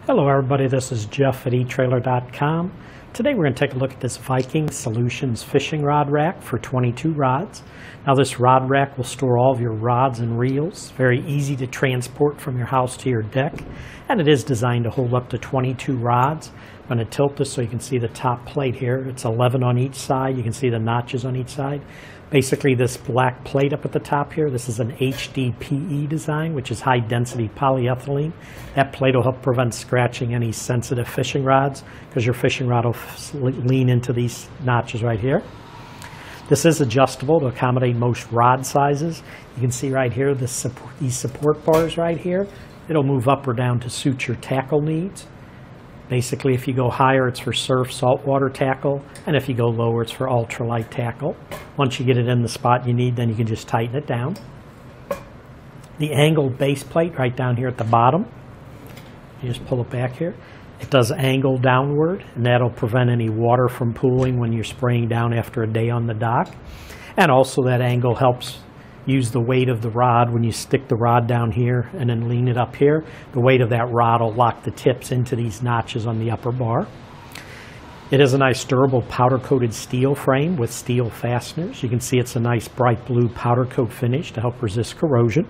Hello everybody, this is Jeff at etrailer.com. Today we're going to take a look at this Viking Solutions fishing rod rack for 22 rods. Now this rod rack will store all of your rods and reels. Very easy to transport from your house to your deck. And it is designed to hold up to 22 rods. I'm going to tilt this so you can see the top plate here. It's 11 on each side. You can see the notches on each side. Basically this black plate up at the top here, this is an HDPE design, which is high density polyethylene. That plate will help prevent scratching any sensitive fishing rods because your fishing rod will lean into these notches right here. This is adjustable to accommodate most rod sizes. You can see right here these support bars right here. It'll move up or down to suit your tackle needs. Basically, if you go higher, it's for surf, saltwater tackle, and if you go lower, it's for ultralight tackle. Once you get it in the spot you need, then you can just tighten it down. The angled base plate right down here at the bottom, you just pull it back here. It does angle downward, and that'll prevent any water from pooling when you're spraying down after a day on the dock. And also that angle helps use the weight of the rod when you stick the rod down here and then lean it up here. The weight of that rod will lock the tips into these notches on the upper bar. It is a nice durable powder coated steel frame with steel fasteners. You can see it's a nice bright blue powder coat finish to help resist corrosion.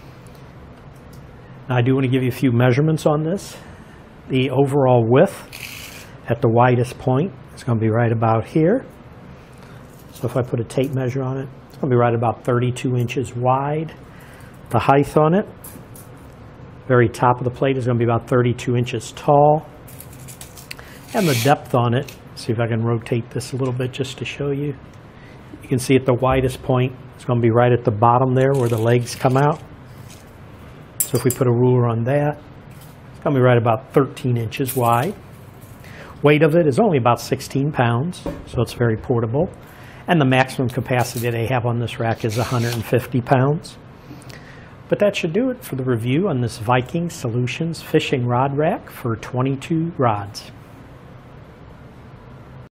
Now I do want to give you a few measurements on this. The overall width at the widest point is going to be right about here. So if I put a tape measure on it, it's going to be right about 32 inches wide. The height on it, very top of the plate, is going to be about 32 inches tall. And the depth on it, see if I can rotate this a little bit just to show you. You can see at the widest point, it's going to be right at the bottom there where the legs come out. So if we put a ruler on that, it's going to be right about 13 inches wide. Weight of it is only about 16 pounds, so it's very portable. And the maximum capacity they have on this rack is 150 pounds. But that should do it for the review on this Viking Solutions fishing rod rack for 22 rods.